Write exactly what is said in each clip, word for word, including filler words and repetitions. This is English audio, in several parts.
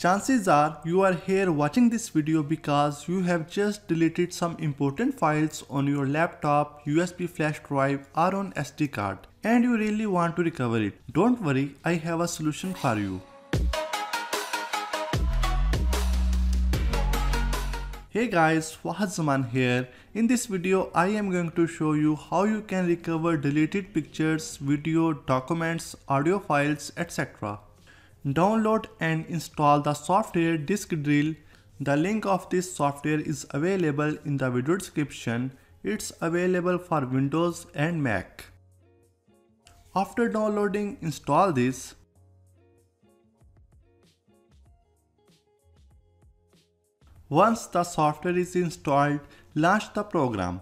Chances are you are here watching this video because you have just deleted some important files on your laptop, U S B flash drive or on S D card and you really want to recover it. Don't worry, I have a solution for you. Hey guys, Fahad Zaman here. In this video, I am going to show you how you can recover deleted pictures, video, documents, audio files, et cetera. Download and install the software Disk Drill. The link of this software is available in the video description. It's available for Windows and Mac. After downloading, install this. Once the software is installed, launch the program.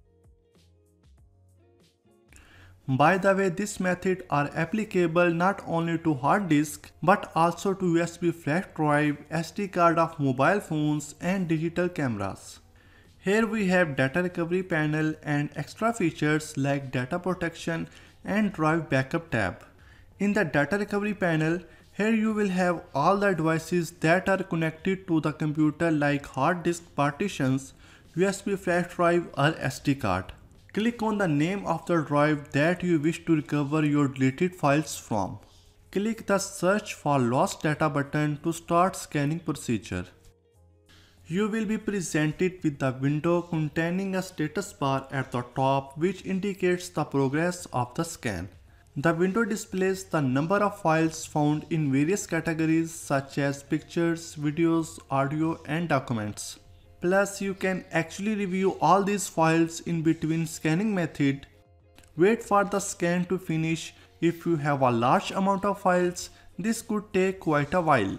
By the way, this method are applicable not only to hard disk but also to U S B flash drive, S D card of mobile phones and digital cameras. Here we have data recovery panel and extra features like data protection and drive backup tab. In the data recovery panel, here you will have all the devices that are connected to the computer like hard disk partitions, U S B flash drive or S D card. Click on the name of the drive that you wish to recover your deleted files from. Click the search for lost data button to start scanning procedure. You will be presented with the window containing a status bar at the top which indicates the progress of the scan. The window displays the number of files found in various categories such as pictures, videos, audio and documents. Plus, you can actually review all these files in between scanning method. Wait for the scan to finish. If you have a large amount of files, this could take quite a while.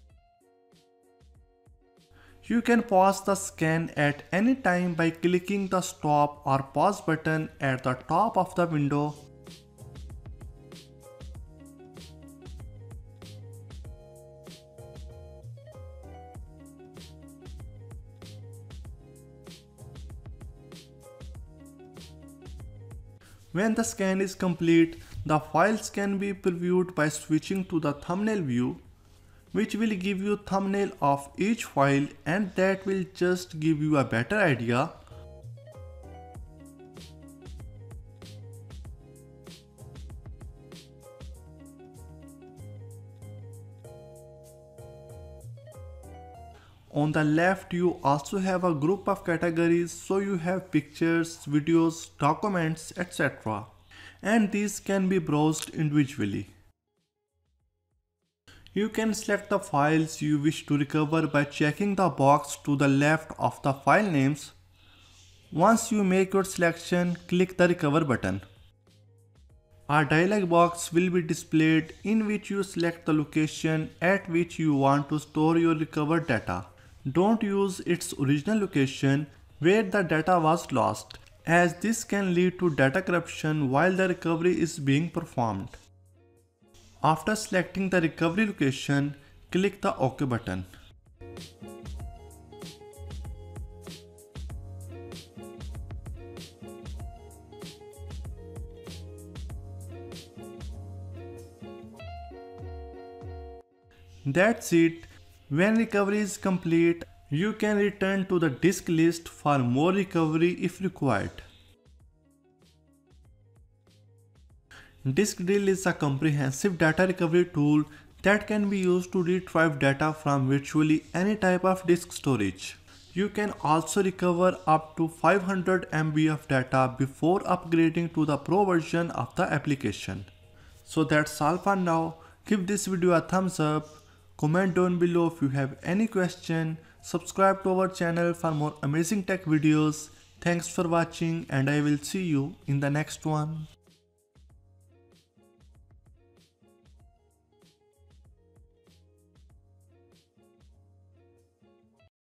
You can pause the scan at any time by clicking the stop or pause button at the top of the window. When the scan is complete, the files can be previewed by switching to the thumbnail view, which will give you thumbnail of each file and that will just give you a better idea. On the left, you also have a group of categories, so you have pictures, videos, documents, et cetera. And these can be browsed individually. You can select the files you wish to recover by checking the box to the left of the file names. Once you make your selection, click the recover button. A dialog box will be displayed in which you select the location at which you want to store your recovered data. Don't use its original location where the data was lost, as this can lead to data corruption while the recovery is being performed. After selecting the recovery location, click the OK button. That's it. When recovery is complete, you can return to the disk list for more recovery if required. Disk Drill is a comprehensive data recovery tool that can be used to retrieve data from virtually any type of disk storage. You can also recover up to five hundred megabytes of data before upgrading to the pro version of the application. So that's all for now. Give this video a thumbs up. Comment down below if you have any question. Subscribe to our channel for more amazing tech videos. Thanks for watching and I will see you in the next one.